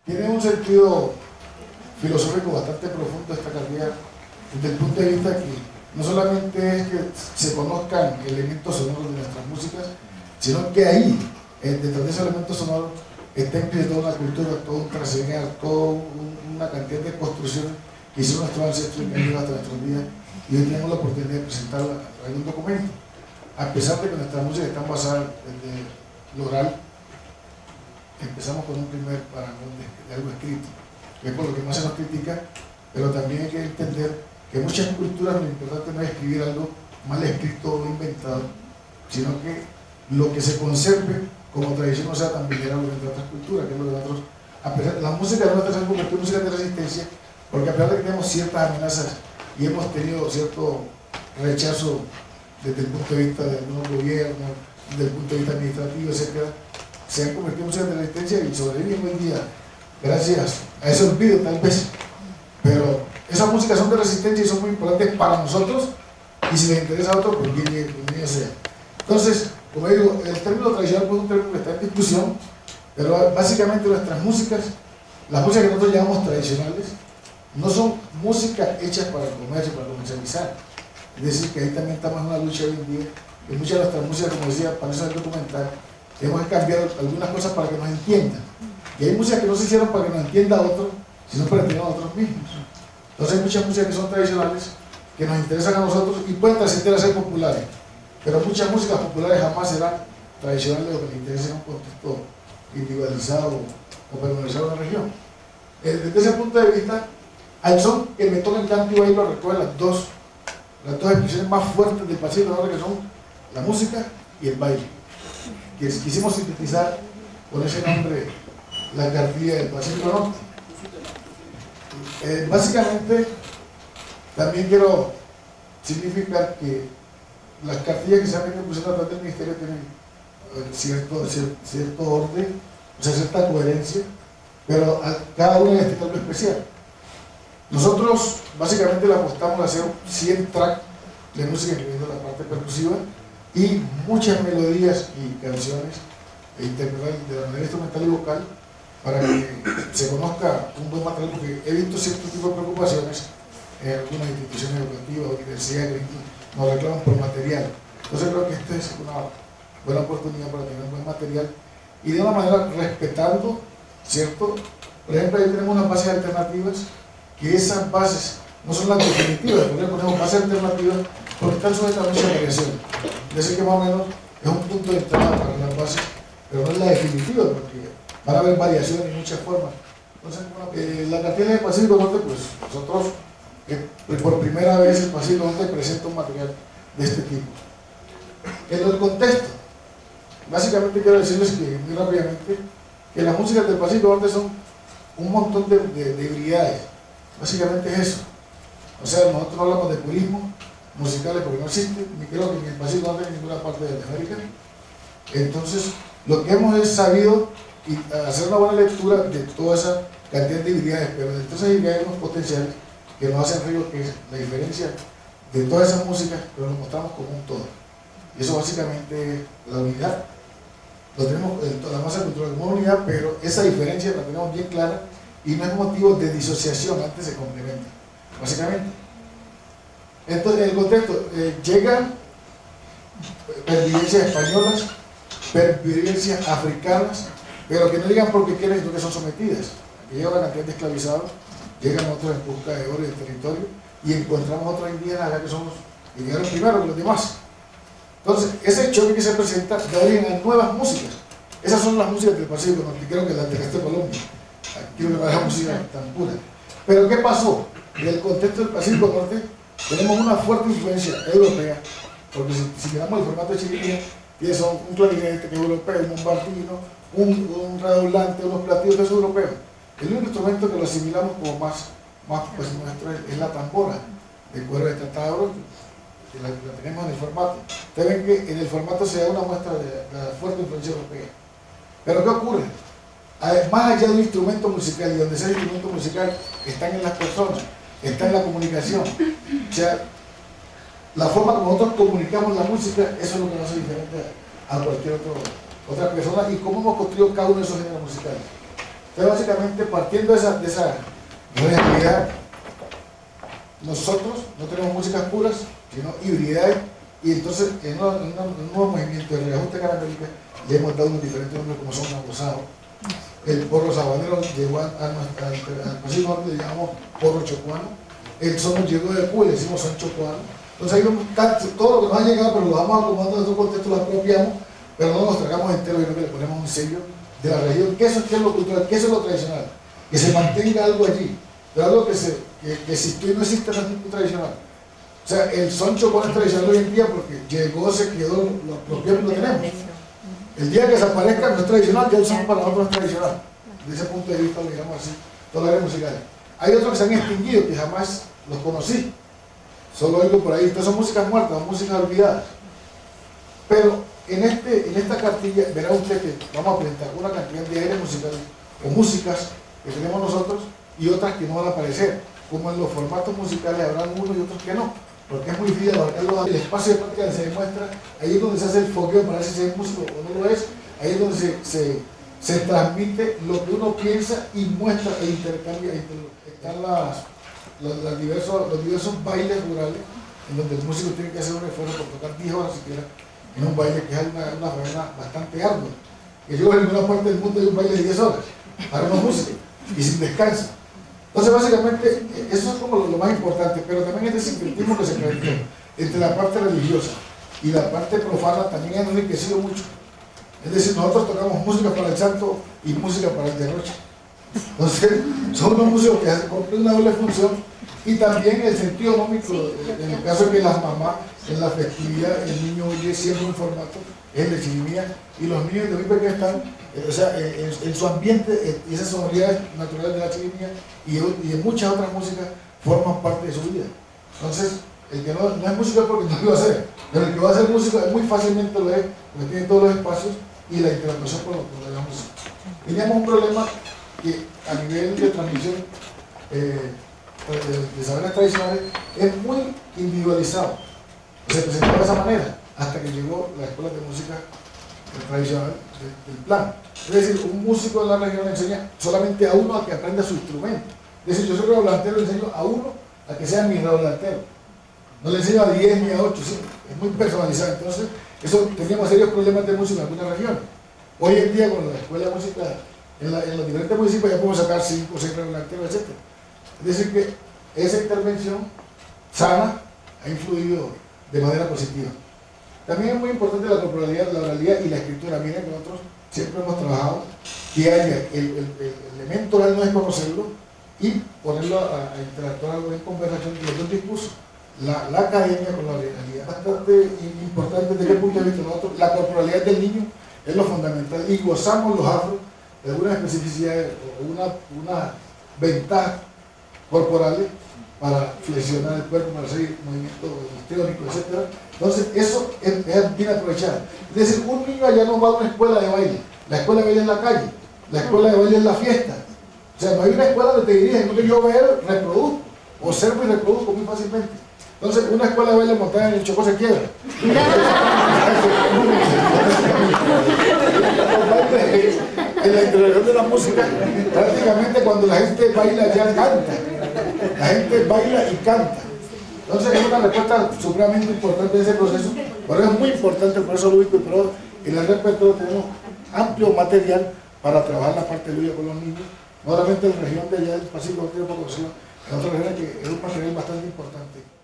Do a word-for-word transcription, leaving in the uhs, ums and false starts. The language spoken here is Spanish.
Tiene un sentido filosófico bastante profundo esta carrera, desde el punto de vista que no solamente es que se conozcan elementos sonoros de nuestras músicas, sino que ahí, detrás de esos elementos sonoros, está implícita toda una cultura, todo un trascender, toda una cantidad de construcciones que hicieron nuestros ancestros y que han llegado hasta nuestros días, y hoy tenemos la oportunidad de presentarla a través de un documento. A pesar de que nuestras músicas están basadas desde lo oral, empezamos con un primer parangón de, de algo escrito, que es por lo que más se nos critica, pero también hay que entender que en muchas culturas lo importante no es escribir algo mal escrito o inventado, sino que lo que se conserve como tradición no sea tan vulnerable entre otras culturas, que es lo que nosotros, a pesar de la música de nuestra se han convertido en música de resistencia, porque a pesar de que tenemos ciertas amenazas y hemos tenido cierto rechazo desde el punto de vista de algunos gobiernos, desde el punto de vista administrativo, etcétera, se han convertido en música de resistencia y sobreviven hoy día gracias a ese olvido tal vez, pero esas músicas son de resistencia y son muy importantes para nosotros, y si les interesa a otros, pues bienvenido sea. Entonces, como digo, el término tradicional pues, es un término que está en discusión, pero básicamente nuestras músicas, las músicas que nosotros llamamos tradicionales, no son músicas hechas para el comercio, para comercializar. Es decir, que ahí también estamos en una lucha hoy en día, que muchas de nuestras músicas, como decía, para eso es el documental, tenemos que cambiar algunas cosas para que nos entiendan. Y hay músicas que no se hicieron para que nos entienda a otros, sino para entender a nosotros mismos. Entonces hay muchas músicas que son tradicionales, que nos interesan a nosotros y pueden trascender a ser populares. Pero muchas músicas populares jamás serán tradicionales o que les interese en un contexto individualizado o personalizado de una región. Desde ese punto de vista, al son que me toca el canto y bailo recoge las dos, las dos expresiones más fuertes del Pacífico Norte, que son la música y el baile, que quisimos sintetizar con ese nombre, la cartilla del Pacífico Norte. Eh, básicamente, también quiero significar que las cartillas que se han venido pusieendo a través del Ministerio tienen eh, cierto, cierto, cierto orden, o sea, cierta coherencia, pero a cada una necesita algo especial. Nosotros básicamente le apostamos a hacer cien tracks de música, incluyendo la parte percusiva, y muchas melodías y canciones e interpretadas de la manera instrumental y vocal, para que se conozca un buen material, porque he visto cierto tipo de preocupaciones en algunas instituciones educativas o universidades que nos reclaman por material. Entonces creo que esta es una buena oportunidad para tener un buen material y de una manera respetando, ¿cierto? Por ejemplo, ahí tenemos unas bases alternativas, que esas bases no son las definitivas, por ejemplo, ponemos bases alternativas porque están sujetas a mucha variación. Es decir, que más o menos es un punto de entrada para las bases, pero no es la definitiva, porque van a haber variaciones en muchas formas. Entonces, bueno, eh, la cartilla del Pacífico Norte, pues nosotros, eh, por primera vez el Pacífico Norte presenta un material de este tipo. En el contexto, básicamente quiero decirles que, muy rápidamente, que las músicas del Pacífico Norte son un montón de, de, de hibridades. Básicamente es eso. O sea, nosotros no hablamos de purismo musicales porque no existe, ni creo que ni en el Pacífico Norte ni en ninguna parte de América. Entonces, lo que hemos es sabido y hacer una buena lectura de toda esa cantidad de habilidades, pero de todas esas habilidades hay unos potenciales que nos hacen río, que es la diferencia de todas esas músicas, pero lo mostramos como un todo. Y eso básicamente es la unidad. Lo tenemos, la masa cultural como unidad, pero esa diferencia la tenemos bien clara y no es motivo de disociación, antes se complementa, básicamente. Entonces, en el contexto, eh, llegan pervivencias españolas, pervivencias africanas, pero que no llegan porque quieren, sino que son sometidas. Aquí llega una cantidad de esclavizados, llegan otros en busca de oro y de territorio, y encontramos otros indígenas acá que somos, y llegaron primero que los demás. Entonces, ese choque que se presenta da origen a nuevas músicas. Esas son las músicas del Pacífico Norte, creo que las de este Colombia. Aquí no es la música tan pura. Pero ¿qué pasó? En el contexto del Pacífico Norte tenemos una fuerte influencia europea, porque si, si miramos el formato de chiquillo, tienes un clarinete que es europeo, un bombardino, un, un redoblante, unos platillos que son europeos. El único instrumento que lo asimilamos como más, más pues, nuestro es, es la tambora de cuero de tratado, que la, la tenemos en el formato. Ustedes ven que en el formato se da una muestra de, de la fuerte influencia europea. Pero ¿qué ocurre? Más allá de un instrumento musical, y donde sea el instrumento musical, están en las personas, está en la comunicación. O sea, la forma como nosotros comunicamos la música, eso es lo que nos hace diferente a cualquier otro, otra persona, y cómo hemos construido cada uno de esos géneros musicales. Entonces, básicamente, partiendo de esa, de esa realidad, nosotros no tenemos músicas puras, sino hibridades, y entonces en, una, en, una, en un nuevo movimiento de reajuste caramelica le hemos dado unos diferentes nombres como son rosado. El porro sabanero llegó al Pacífico Norte, le llamamos porro chocuano. El son nos llegó de Cuba, le decimos son chocuano. Entonces ahí vemos todo lo que nos ha llegado, pero lo vamos acomodando en otro contexto, lo apropiamos, pero no nos tragamos entero, sino que le ponemos un sello de la región, que eso es lo cultural, que eso es lo tradicional, que se mantenga algo allí, pero algo que, se, que, que existió y no existe en el tipo tradicional. O sea, el son chocuano es tradicional hoy en día porque llegó, se quedó, lo apropiamos y lo tenemos. El día que desaparezca no es tradicional, ya el son para nosotros es tradicional. Desde ese punto de vista, lo digamos así, todas las áreas musicales. Hay otros que se han extinguido, que jamás los conocí. Solo oigo por ahí. Entonces son músicas muertas, son músicas olvidadas. Pero en, este, en esta cartilla verá usted que vamos a presentar una cantidad de áreas musicales o músicas que tenemos nosotros y otras que no van a aparecer. Como en los formatos musicales habrán unos y otros que no. Porque es muy difícil abarcarlo. El espacio de práctica que se demuestra, ahí es donde se hace el fogueo para ver si es músico o no lo es. Ahí es donde se, se, se transmite lo que uno piensa y muestra e intercambia. Están las, los, las diversos, los diversos bailes rurales, en donde el músico tiene que hacer un esfuerzo por tocar diez horas siquiera en un baile que es una, una faena bastante ardua. Que yo en ninguna parte del mundo hay un baile de diez horas para unos músicos y sin descanso. Entonces, básicamente, eso es como lo, lo más importante, pero también este sincretismo que se creó entre la parte religiosa y la parte profana también ha enriquecido mucho. Es decir, nosotros tocamos música para el santo y música para el derroche. Entonces, son unos músicos que cumplen una doble función y también el sentido económico, en el caso de que las mamás en la festividad, el niño oye siempre un formato, es el de chirimía, y los niños de muy pequeños están, eh, o sea, en, en su ambiente, eh, y esas sonoridades naturales de la chirimía y, y en muchas otras músicas forman parte de su vida. Entonces, el que no, no es músico porque no lo va a hacer, pero el que va a hacer música muy fácilmente lo es, porque tiene todos los espacios y la interacción con, con la música. Teníamos un problema que a nivel de transmisión eh, de, de saberes tradicionales es muy individualizado. Se presentó de esa manera hasta que llegó la escuela de música tradicional del, del plan. Es decir, un músico de la región le enseña solamente a uno a que aprenda su instrumento. Es decir, yo soy redoblantero, le enseño a uno a que sea mi redoblantero. No le enseño a diez ni a ocho, ¿sí? Es muy personalizado. Entonces, eso teníamos serios problemas de música en algunas regiones. Hoy en día, con la escuela de música en, la, en los diferentes municipios, ya podemos sacar cinco o seis redoblanteros, etcétera. Es decir, que esa intervención sana ha influido de manera positiva. También es muy importante la corporalidad, la oralidad y la escritura. Miren que nosotros siempre hemos trabajado que haya el, el, el elemento oral, no es conocerlo y ponerlo a, a interactuar en conversación de los dos discursos. La, la academia con la oralidad. Bastante importante desde el punto de vista de nosotros. La corporalidad del niño es lo fundamental y gozamos los afros de algunas especificidades o una, una ventaja corporales para flexionar el cuerpo, para hacer movimientos histriónicos, etcétera. Entonces, eso es, es bien aprovechado. Es decir, un niño allá no va a una escuela de baile. La escuela de baile es la calle, la escuela de baile es la fiesta. O sea, no hay una escuela donde te dirigen, donde yo veo, reproduzco, observo y reproduzco muy fácilmente. Entonces, una escuela de baile montada en el Chocó se quiebra. En la introducción de la música, prácticamente cuando la gente baila ya canta. La gente baila y canta. Entonces es una respuesta supremamente importante de ese proceso. Por eso es muy importante el proceso lúdico y pero en el repertorio tenemos amplio material para trabajar la parte lúdica con los niños, no solamente en la región de allá del Pacífico, en otras regiones que es un material bastante importante.